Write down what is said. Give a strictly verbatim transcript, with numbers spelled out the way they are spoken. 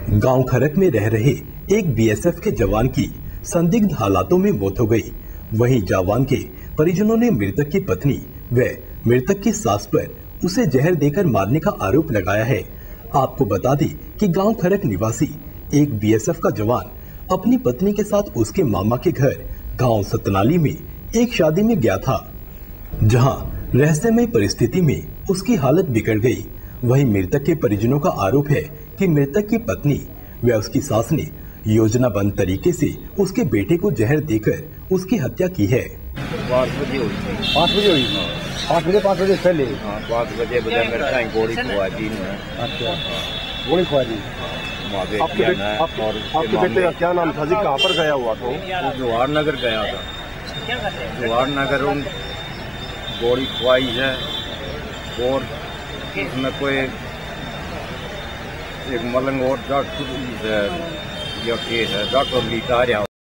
गांव खरक में रह रहे एक बीएसएफ के जवान की संदिग्ध हालातों में मौत हो गई। वहीं जवान के परिजनों ने मृतक की पत्नी व मृतक की सास पर उसे जहर देकर मारने का आरोप लगाया है। आपको बता दें कि गांव खरक निवासी एक बीएसएफ का जवान अपनी पत्नी के साथ उसके मामा के घर गांव सतनाली में एक शादी में गया था, जहां रहस्यमय परिस्थिति में उसकी हालत बिगड़ गई। वहीं मृतक के परिजनों का आरोप है कि मृतक की पत्नी व उसकी सास ने योजनाबद्ध तरीके से उसके बेटे को जहर देकर उसकी हत्या की है। पाँच बजे हुई थी। पाँच बजे हुई पाँच बजे पाँच बजे पहले हाँ पाँच बजे बजे मेरे टाइम गोली खुआ दी ने। अच्छा, गोली खुआ दी। आपके बेटे आप, आपके बेटे का क्या नाम था जी? कहाँ पर गया हुआ था? वो जवाहर नगर गया था। जवाहर नगर उन गोली खुआई है और उसमें कोई एक मलंग और डॉक्टर या केस है, डॉक्टर लिखा रहा।